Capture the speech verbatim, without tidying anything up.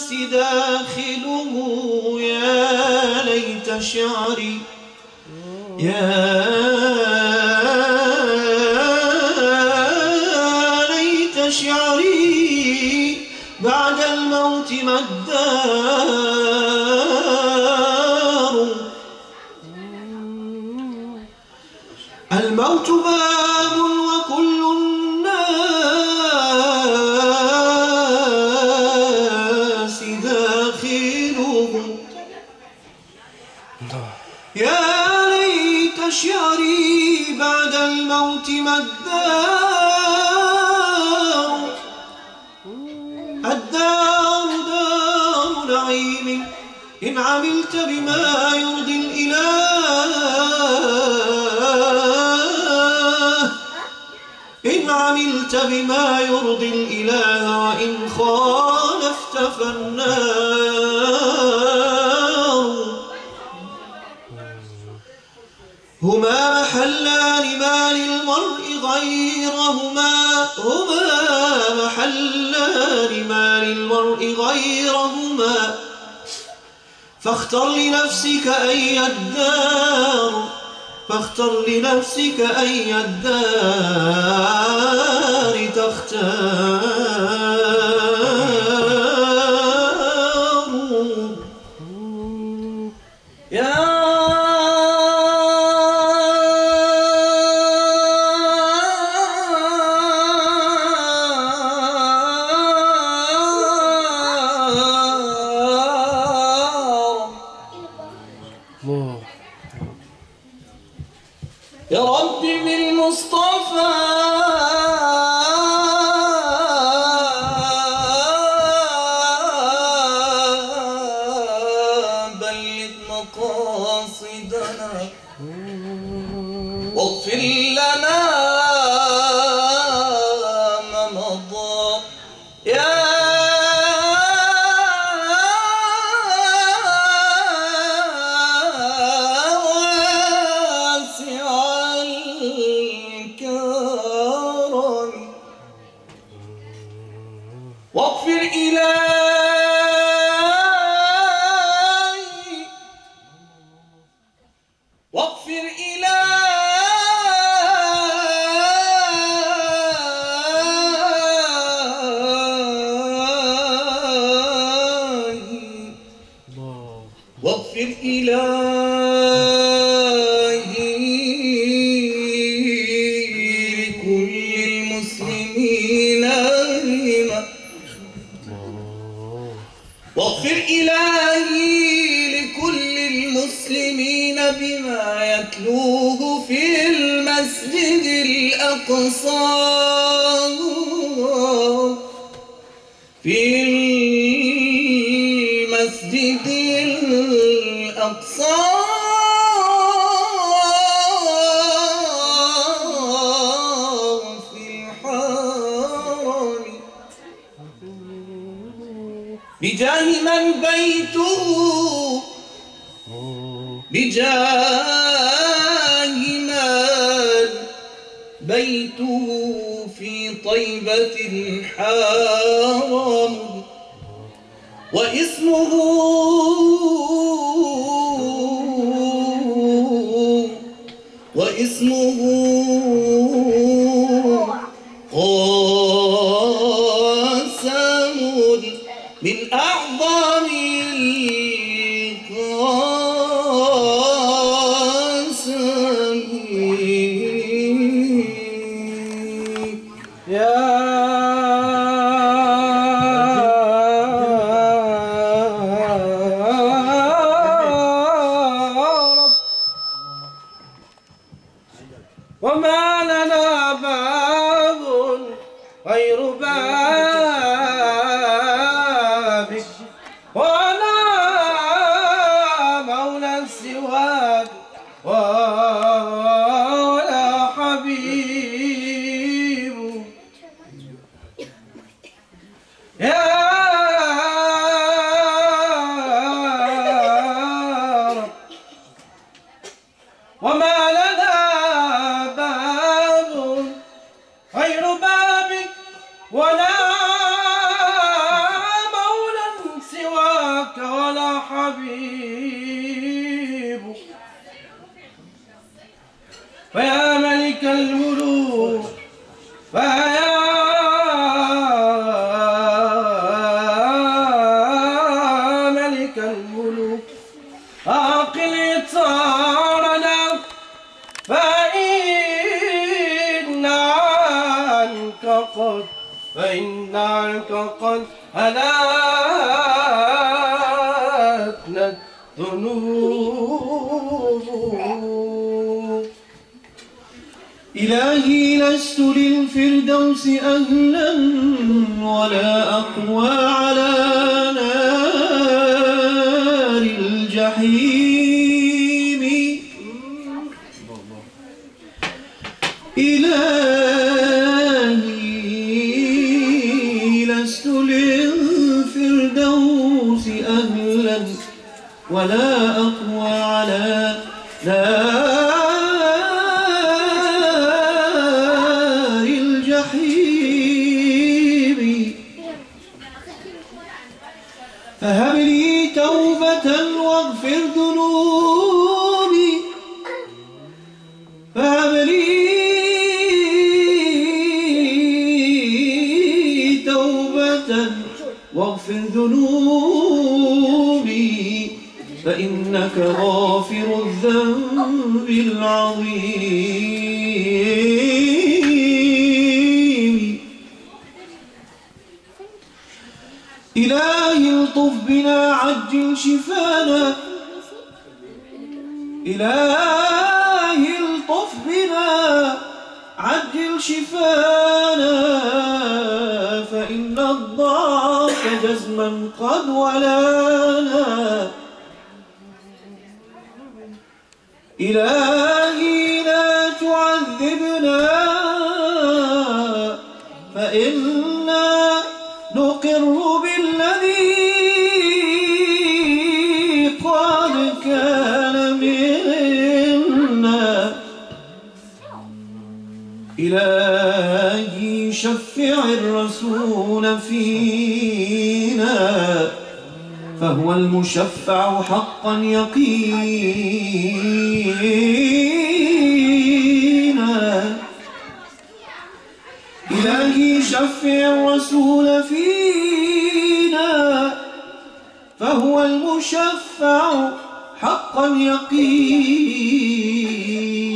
داخله يا ليت شعري يا ليت شعري بعد الموت ما الدار. الموت باب وكل الناس داخله يا ليت شعري بعد الموت ما الدار. الدار دار نعيم إن عملت بما يرضي الإله إن عملت بما يرضي الإله وإن خالفت فالنار. هما محلان ما للمرء غيرهما هما محلان ما للمرء غيرهما فاختر لنفسك أي الدار فاختر لنفسك أي الدار تختار. يا يا ربي بالمصطفى بلغ مقاصدنا واغفر لنا ما مضى. يا واغفر إلهي واغفر إلهي واغفر إلهي لكل المسلمين واغفر إلهي لكل المسلمين بما يتلوه في المسجد الأقصى في المسجد الأقصى في الحرم بجاه من بيته بجاه من بيته في طيبة الحرم واسمه واسمه قاسم من أعظم القاسم. يا رب وما لنا باب غير بابك ولا هلكنا الذنوب. إلهي لست للفردوس أهلا ولا أقوى على نار الجحيم. إلهي لست للفردوس أهلا ولا أقوى على نار الجحيم. فهب لي توبة واغفر ذنوبي، فهب لي توبة واغفر ذنوبي، فإنك غافر الذنب العظيم. إلهي الطف بنا عجل شفانا، إلهي الطف بنا عجل شفانا، فإن الضعف جزما قد ولانا. إلهي لا تعذبنا فإنا نقر بالذي قد كان منا. إلهي شفع الرسول فينا، فهو المشفع حقا يقينا. إلهي شفع الرسول فينا، فهو المشفع حقا يقينا.